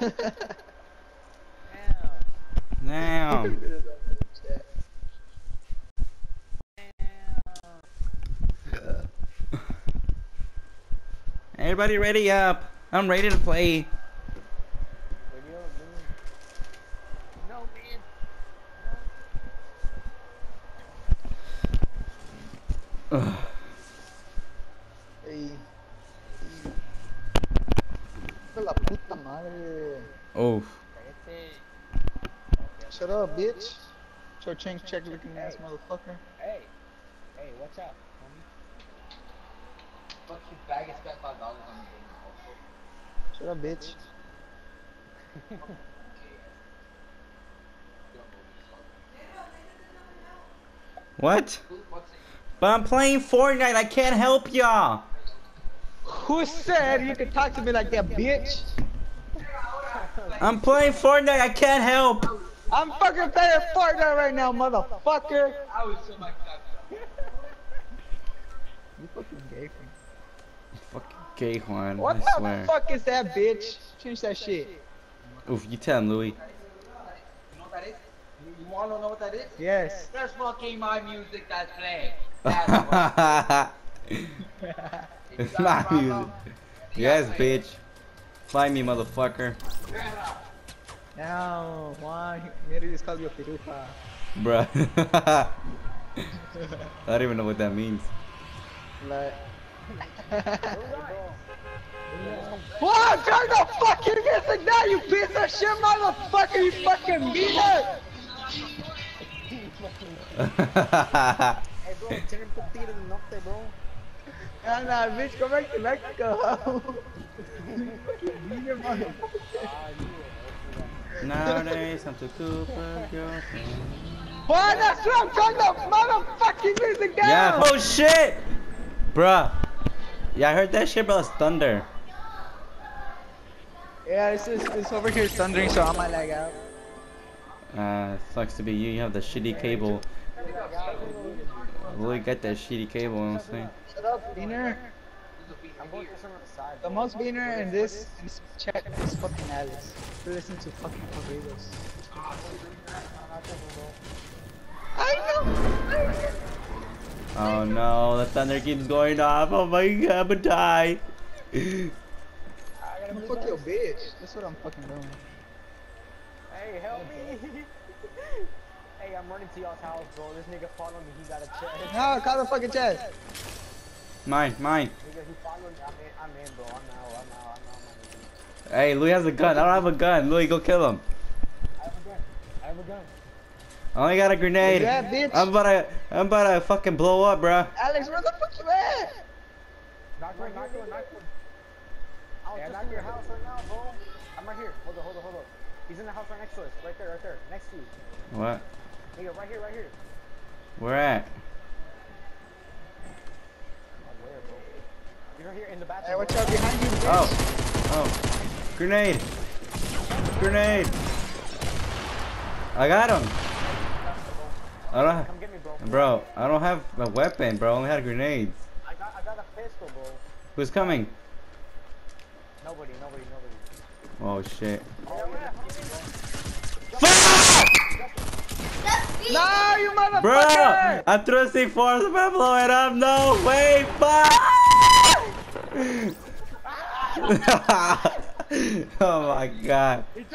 Damn. Everybody ready up. I'm ready to play. Ready up, man. No, man. Ugh. Ey. De la puta madre. Oh. Cállate. Shut up, bitch. Short change check looking ass motherfucker. Hey. Hey, what's up, homie? Fuck you, bag and spent $5 on the game also. Shut up, bitch. What? But I'm playing Fortnite. I can't help y'all. Who said you could talk to me like that, bitch? I'm playing Fortnite. I can't help. I'm fucking playing Fortnite right now, motherfucker. I was so much You fucking gay. Fucking gay Juan. What I the swear. fuck is that, bitch? Change that shit. Oof, you tell him, Louis. You know what that is? You wanna know what that is? Yes. That's fucking my music that's playing. That's what. It's my music. Yes, bitch. Find me, motherfucker. Now, Juan, mira this called your piruja. Bruh. I don't even know what that means. Like. Juan, turn the fucking music down, you piece of shit, motherfucker, you fucking meaner! Hey, bro, tienen putita del norte, bro. Nah, bitch, go back to Mexico. Meaner motherfucker. Nowadays, I'm too cool for girlfriend. Juan, that's what I'm turning the motherfucking music down! Yeah. Oh shit, bruh. Yeah, I heard that shit, bro. It's thunder. Yeah, it's over here thundering, so I might lag out. Sucks to be you. You have the shitty cable. Really got that shitty cable. You know what I'm saying? Shut up, Beaner. I'm going to some on the side. The most Beaner in this chat is fucking Alex. To listen to fucking corridos. I know! Oh no, the thunder keeps going off. Oh my god, I'm gonna die. I'm gonna fuck your bitch. That's what I'm fucking doing. Hey, help me. Hey, I'm running to y'all's house, bro. This nigga followed me. He got a chest. No, call the fucking chest. Mine. Nigga, he followed me. I'm in, bro. I'm out. Hey, Louis has a gun. I don't have a gun. Louis, go kill him. I have a gun. I only got a grenade. Yeah, bitch. I'm about to fucking blow up, bruh. Alex, where the fuck you at? Knock one. Yeah, knock your house right now, bro. I'm right here. Hold on. He's in the house right next to us. Right there. Next to you. What? Nigga, right here. Where at? Where, bro? He's right here in the bathroom. Hey, watch out behind you, bitch. Oh. Grenade. I got him. I don't. Come get me, bro. Bro, I don't have a weapon, bro. I only had grenades. I got a pistol, bro. Who's coming? Nobody. Oh shit. Oh, yeah. No, you motherfucker! Bro, I threw a C4, I'm gonna blow it up. No, wait, fuck! Oh my god. It's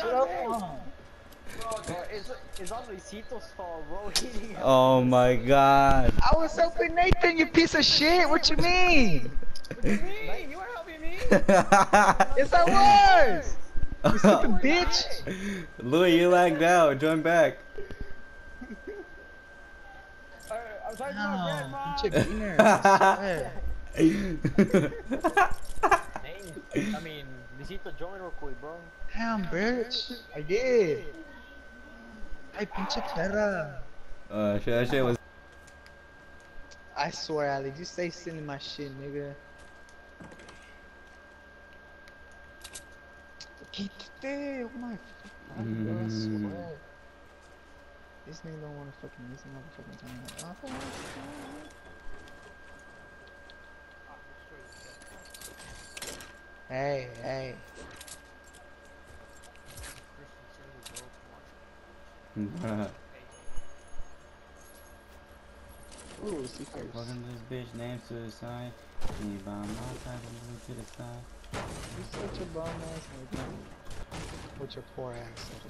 on Luisito's fault, bro. Oh my god. I was helping Nathan, you piece of shit. What you mean? You were helping me. Yes, I was. You stupid bitch. Louis, you lagged out. Join back. I'm sorry for my bread, No, Mom. pinche Beaner. I mean, Luisito, join real quick, bro. Damn, bitch. I did. Ay, pinche perra. Shit, that shit was. I swear, Alex, you stay sending my shit, nigga. Quítate, oh my fucking God, I swear. This nigga don't wanna fucking use the motherfucking time. Hey. Bruh. Ooh, see first. Welcome to this bitch, names to the side. Me by my side, move to the side. You're such a bum ass nigga. With your poor ass over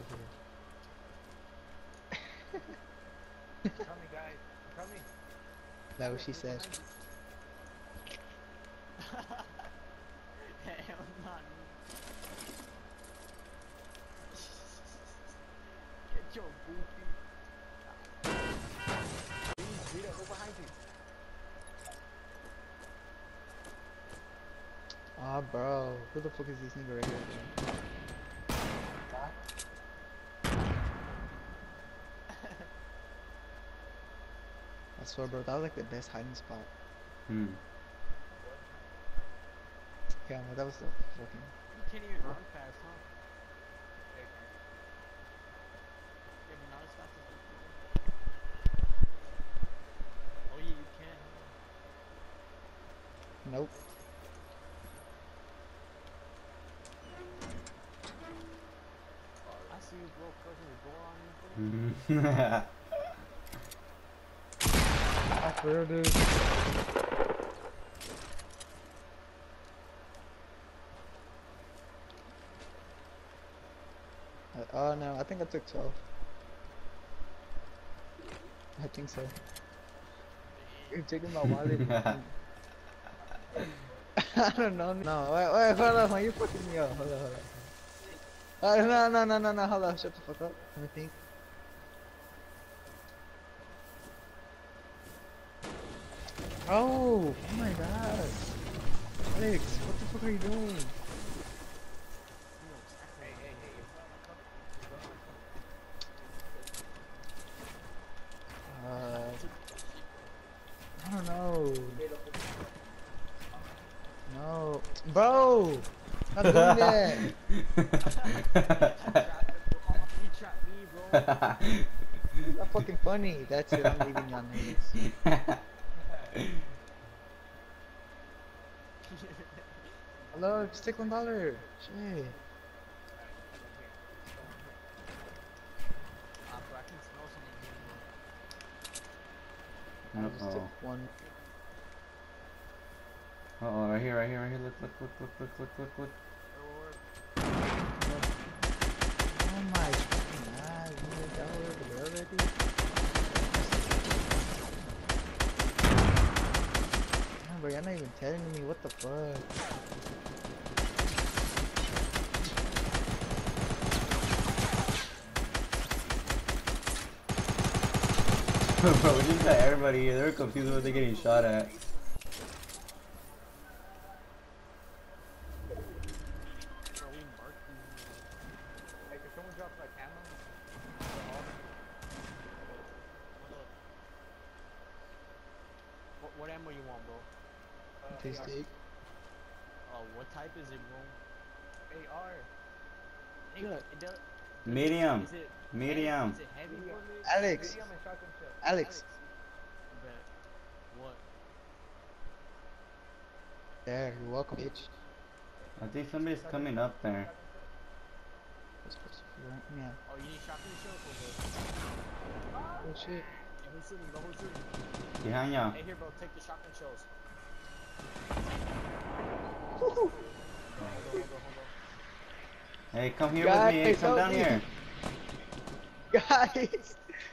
here. Coming, guys. Coming. That what she said. Hell not. Get your goofy. Vito, go behind you. Ah, bro. Who the fuck is this nigga right here, bro? I swear, bro, that was like the best hiding spot. Hmm. Yeah, no, that was the fucking. You can't even run fast, huh? Yeah, but not as fast as you can. Oh yeah, you can. Nope. I see you blow closing the door on you. I swear, dude. Oh no, I think I took 12. I think so. You're taking my wallet. I don't know. No, wait, hold on, you fucking me up. Hold on. No, hold on, shut the fuck up. Let me think. Oh my god. Alex, what the fuck are you doing? I don't know. No. Bro! Not doing that! You trapped me, bro. It's not fucking funny. That's it, I'm leaving y'all niggas. Hello, just take $1. Shit. Bro, I can smell something here, I just took one. Uh-oh, right here. Look. bro. Oh my fucking god, you got over there already? Damn, bro, you're not even telling me what the fuck. Bro, we just got everybody here. They're confused what they're getting shot at. Bro, we marked you. Hey, can someone drop my camera? What ammo you want, bro? Taste AR. steak. What type is it, bro? AR. Hey, Yeah. it does. Medium. Is it Medium. Is it heavy? Alex. Medium and shotgun shell. Alex. Bet. What? There, you're welcome, bitch. I think somebody's coming up there. What's supposed to be right? Yeah. Oh, you need shotgun shells or what? Oh shit. Hey, who's shooting, bro? Who's shooting? Behind y'all. Hey, here, bro. Take the shotgun shells. Woohoo. Hold on. Hey, come here with me. Hey, Guys, come down help me. here. Guys!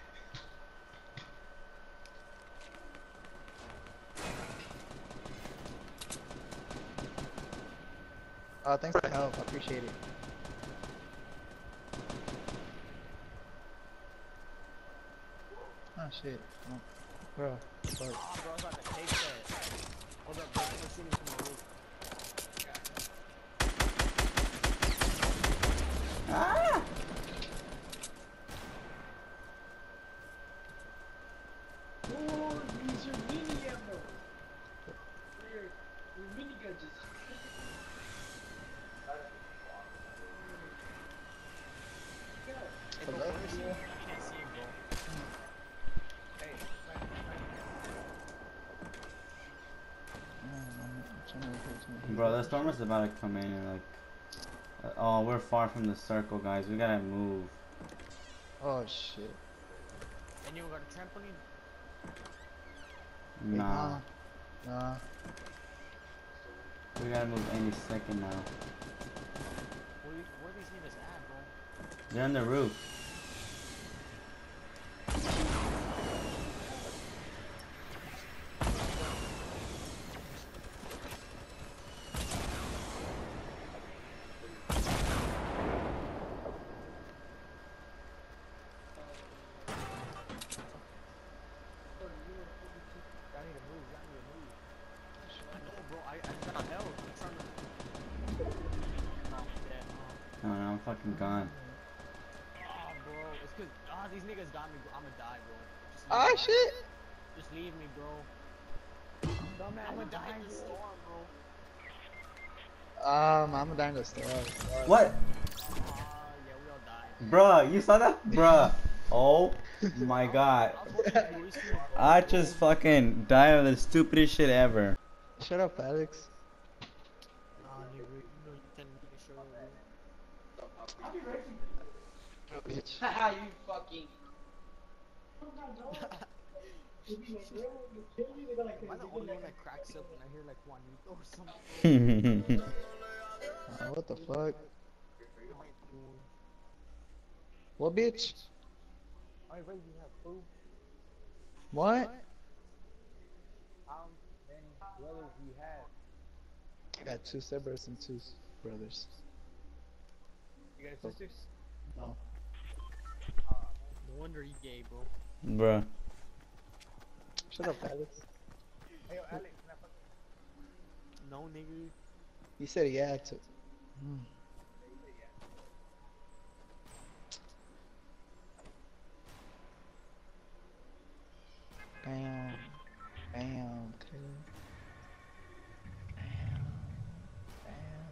Thanks for the help. I appreciate it. Oh shit. Oh, bro. Fuck. Oh, bro, I was about to take that. Hold up, bro. Someone's shooting from the roof. Ah! Hey, bro, where is he? I can't see him, bro. Hey, Bro, the storm is about to come in and like. Oh, we're far from the circle, guys. We gotta move. Oh shit. Anyone got a trampoline? Wait, Nah. Nah. We gotta move any second now. Where these niggas at, bro? They're on the roof. Y'all need to move. Y'all need to move. I know, bro. I got help. I'm trying to. Oh, dead. Oh, no, I'm fucking gone. Oh, bro. It's cause these niggas got me. I'ma die, bro. Just leave Ah me. shit. Just leave me, bro. I'ma die in the storm, bro. I'm dying to start. What? Yeah, we all died. Bruh, you saw that? Bruh. Oh my god. I was watching voice stream, bro. I just fucking died of the stupidest shit ever. Shut up, Alex. Nah, nigga. You know you can't make sure, bro. I'll be ready. Bitch. Haha, you fucking. Am I the only one that cracks up when I hear like Juanito or something? What the fuck? What bitch? I ready to have food. What? How many brothers do you have? I got 2 stepbrothers and 2 brothers. You got sisters? No. No wonder you gay, bro. Bruh. Shut up, Alex. Hey, yo, Alex, can I fuck? No, nigga. He said he had to. Bam. Bam. Okay. Bam. Bam.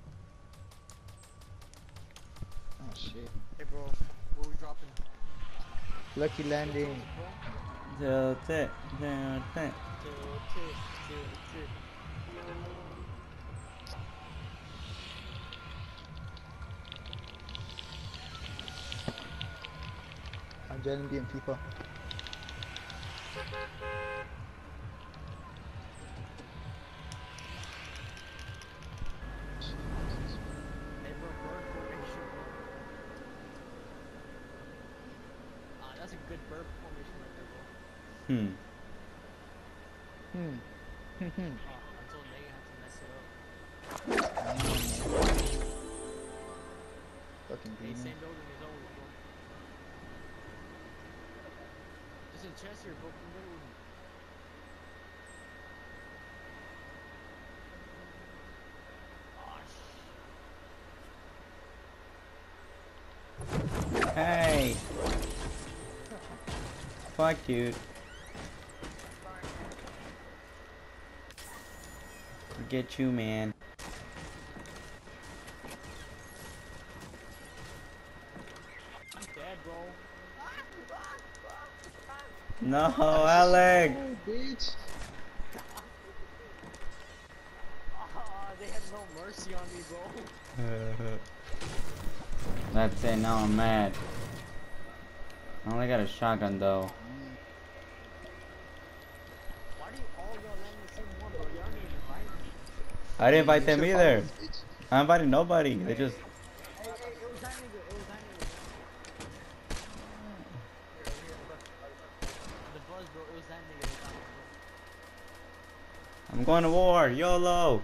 Oh shit. Hey, bro. Where we dropping? Lucky landing. Tilt it, tilt it. Chill. I'm joining the people. Hey, bro, bird formation, bro. That's a good bird formation right there, bro. Until they have to mess it up. Fucking Hey, demon. same building as always, bro. There's a chest here, bro. Come get it with me. Hey. Fuck you. Forget you, man. I'm dead, bro. No, Alex. Oh, bitch. They had no mercy on me, bro. That's it, now I'm mad. I only got a shotgun though. Why do you all y'all land the same one, bro? Y'all didn't invite me. I didn't invite them You should either. follow us, bitch. I invited nobody. They just. Hey, it was that nigga. It was that nigga. The buzz, bro. It was that nigga. That got me, bro. I'm going to war. YOLO.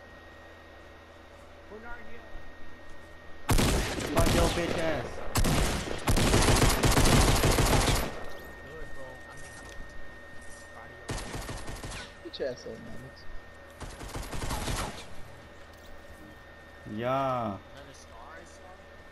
We're not here. Fuck your bitch ass. Good, bro. I'm proud of you. Bitch asshole, man. Yeah. Is that a star I saw?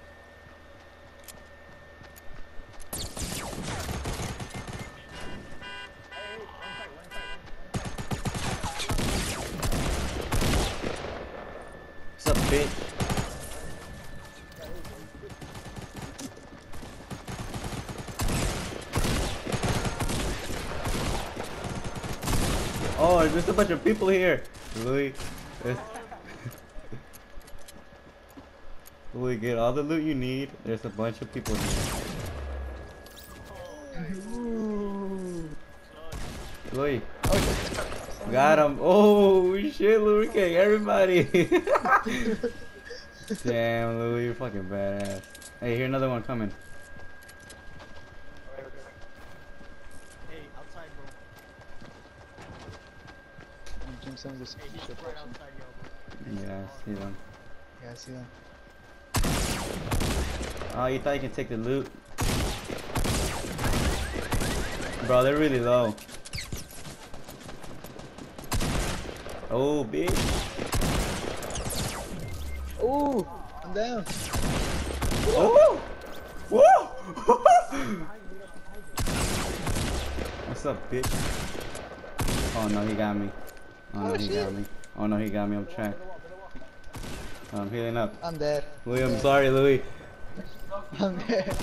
What's up, bitch? Oh, there's just a bunch of people here. Louis. Louis, get all the loot you need. There's a bunch of people here. Louis. Oh, Got him. Oh shit, Louis King. Everybody. Damn, Louis, you're fucking badass. Hey, here another one coming. Hey, outside, bro. Jim sends us Hey, he's shit right potion. outside, yo, bro. Yeah, I see them. Yeah, I see them. Oh, you thought you can take the loot? Bro, they're really low. Oh, bitch. Ooh, I'm down. Oh! Whoa! What's up, bitch? Oh no, he got me. Oh no, Oh, he shit. got me. Oh no, he got me. I'm trapped. I'm healing up. I'm dead. Louis, I'm sorry, Louis. I'm dead.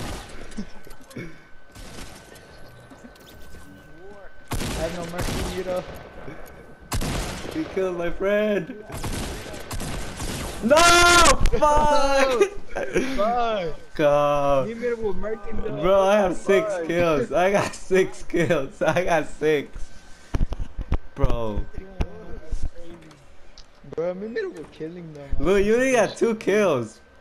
I have no mercy, Miro. He killed my friend. No! Fuck! Fuck. God. You made it with mercy, though. Bro, I have 6 Fuck. kills. I got 6 kills. I got 6. Bro. Bro, me made it with killing them. Louis, you only got 2 kills.